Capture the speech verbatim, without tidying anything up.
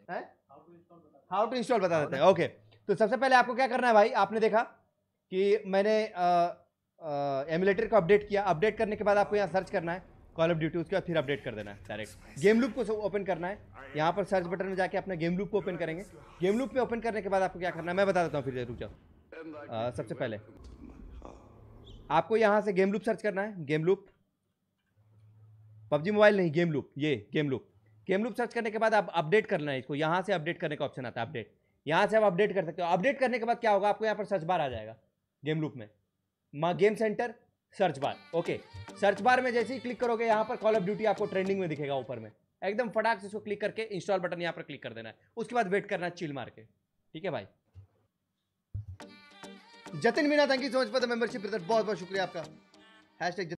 How to install बता देते हैं। ओके, तो सबसे पहले आपको क्या करना है भाई, आपने देखा कि मैंने एमुलेटर को अपडेट किया। अपडेट करने के बाद आपको यहाँ सर्च करना है कॉल ऑफ ड्यूटी, उसके बाद फिर अपडेट कर देना है डायरेक्ट। गेम लूप को ओपन करना है, यहाँ पर सर्च बटन में जाके अपना गेम लूप को ओपन करेंगे। गेम लूप में ओपन करने के बाद आपको क्या करना है मैं बता देता हूँ, फिर रुक जाओ। आ, सबसे पहले आपको यहाँ से गेम लूप सर्च करना है, गेम लूप, पबजी मोबाइल नहीं, गेम लूप, ये game loop. Game loop search करने के बाद आप अपडेट करना है इसको, यहाँ से अपडेट करने का ऑप्शन आता है अपडेट, यहाँ से आप अपडेट कर सकते हो। अपडेट करने के बाद क्या होगा, आपको यहाँ पर सर्च बार आ जाएगा गेम लूप में, माँ game centre search bar. Okay, search bar में जैसे ही क्लिक करोगे यहाँ पर कॉल ऑफ ड्यूटी आपको ट्रेंडिंग में दिखेगा ऊपर में, एकदम फटाक से इसको क्लिक करके इंस्टॉल बटन यहाँ पर क्लिक कर देना है। उसके बाद वेट करना है चिल मार के, ठीक है भाई। Jatin Meena, thank you so much for the membership brother, बहुत बहुत शुक्रिया आपका। हैशटैग